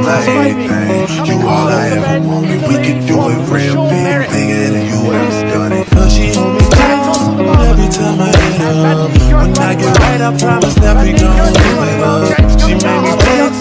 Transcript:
my everything. You all I ever wanted. We can do it real big, bigger than you ever done it. Cause she hold me tight every time I hit her. When I get right, I promise that we gon' do it up. She made me feel